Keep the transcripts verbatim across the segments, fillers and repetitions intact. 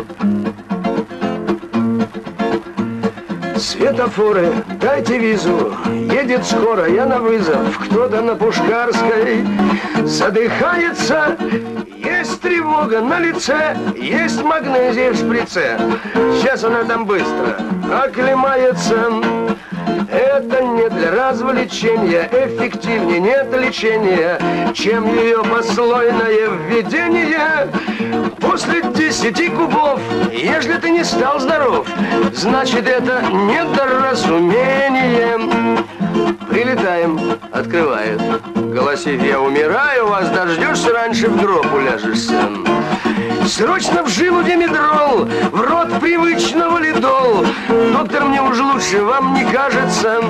Светофоры, дайте визу, едет скоро, я на вызов. Кто-то на Пушкарской задыхается. Есть тревога на лице, есть магнезия в шприце. Сейчас она там быстро оклемается. Это не для развлечения, эффективнее нет лечения, чем ее послойное введение. После десяти кубов, если ты не стал здоров, значит это недоразумение. Прилетаем, открывает, голосив: я умираю, вас дождешься, раньше в гроб уляжешься. Срочно в жилу димедрол, в рот привычно валидол. Доктор, мне уже лучше, вам не кажется?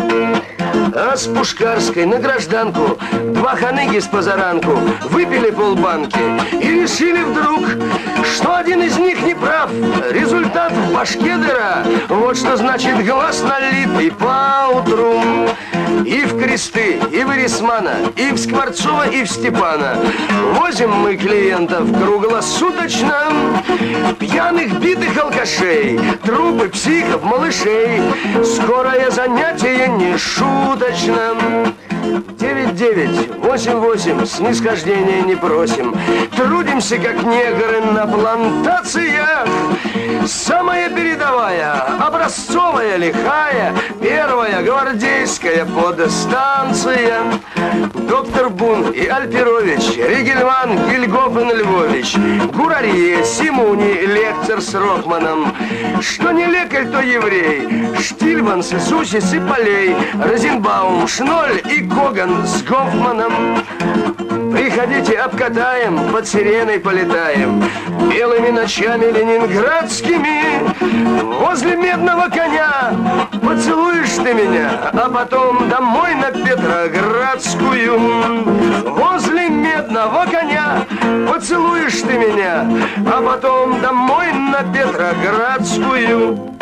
А с Пушкарской на гражданку два ханыги с позаранку выпили полбанки и решили вдруг, что один из них не прав. Результат в башке дыра. Вот что значит глаз налитый поутру. И в Кресты, и в Эрисмана, и в Скворцова, и в Степана возим мы клиентов круглосуточно. Пьяных, битых алкашей, трупы психов, малышей. Скорое занятие не шуточно. девять девять восемь восемь, снисхождения не просим. Трудимся, как негры на плантациях. Самая передовая, образцовая, лихая, первая гвардейская подстанция. Доктор Бун и Альперович, Ригельман, Гильгофен Львович, Гурарье, Симуни, лектор с Рохманом. Что не лекарь, то еврей. Штильманс, Сусис и Полей, Розенбаум, Шноль и Коган с Гофманом. Приходите, обкатаем, под сиреной полетаем. Белыми ночами ленинградскими возле медного коня поцелуешь ты меня, а потом домой на Петроградскую. Возле медного коня поцелуешь ты меня, а потом домой на Петроградскую.